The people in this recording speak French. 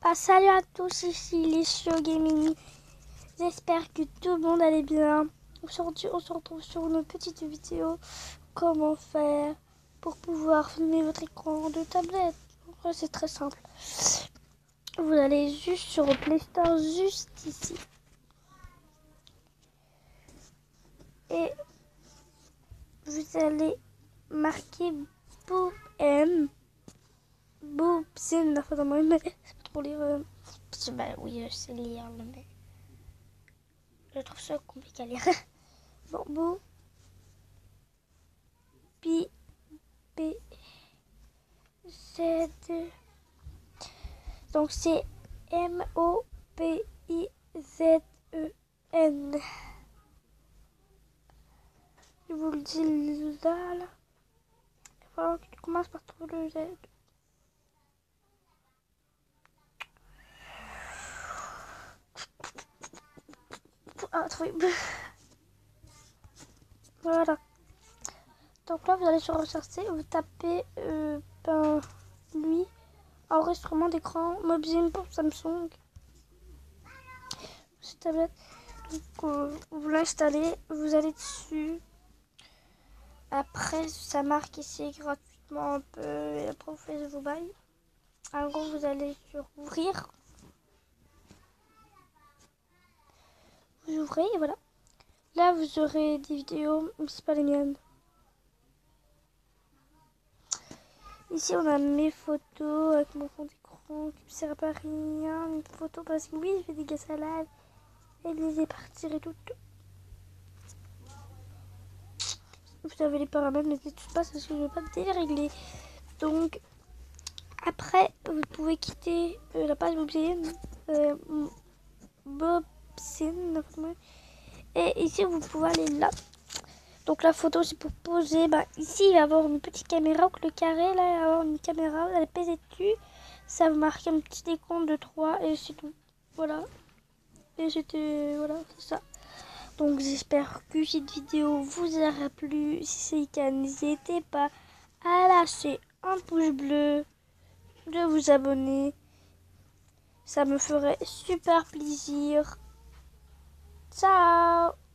Salut à tous, ici les Show Gaming. J'espère que tout le monde allait bien. Aujourd'hui, on se retrouve sur une petite vidéo. Comment faire pour pouvoir filmer votre écran de tablette. C'est très simple. Vous allez juste sur Play Store, juste ici. Et vous allez marquer Boobm. Boobsin, c'est pas trop lire. Oui, je sais lire, mais je trouve ça compliqué à lire. Bon, Boo, B, Z. Donc c'est Mopizzen. Je vous le dis là. Il va falloir que tu commences par trouver le Z. Ah, trouver. Voilà. Donc là, vous allez sur rechercher, vous tapez lui, enregistrement d'écran, Mobzine pour Samsung. Cette tablette. Donc vous l'installez, vous allez dessus. Après, ça marque ici gratuitement un peu. Et après, vous faites vos bails. En gros, vous allez sur ouvrir. Vous ouvrez et voilà. Là, vous aurez des vidéos, mais c'est pas les miennes. Ici, on a mes photos avec mon fond d'écran qui ne sert pas à rien. Mes photos parce que oui, je fais des salades et les épartir et tout. Vous avez les paramètres, mais tout pas parce que je ne veux pas dérégler. Donc, après, vous pouvez quitter la page Bobsin. Et ici, vous pouvez aller là. Donc la photo, c'est pour poser. Ici, il va y avoir une petite caméra. Donc le carré, là, il va y avoir une caméra. Vous allez peser dessus. Ça vous marque un petit décompte de 3 et c'est tout. Voilà. Et c'était... Voilà, c'est ça. Donc j'espère que cette vidéo vous aura plu. Si c'est le cas, n'hésitez pas à lâcher un pouce bleu, de vous abonner. Ça me ferait super plaisir. Ciao!